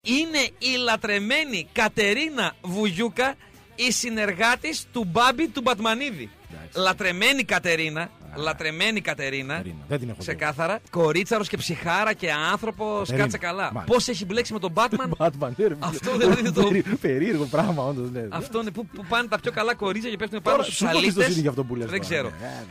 είναι η λατρεμένη Κατερίνα Βουγιούκα, η συνεργάτης του Μπάμπη του Μπατμανίδη. Λατρεμένη Κατερίνα. Λατρεμένη Κατερίνα. Δεν την έχω δει. Ξεκάθαρα. Κορίτσαρος και ψυχάρα και άνθρωπος. Κάτσε καλά. Πώς έχει μπλέξει με τον Batman. Αυτό δηλαδή είναι το. Περίεργο πράγμα, όντως. Αυτό είναι που πάνε τα πιο καλά κορίτσια και πέφτουν πάνω στους αλήτες. Είναι για αυτό που λες, δεν ξέρω.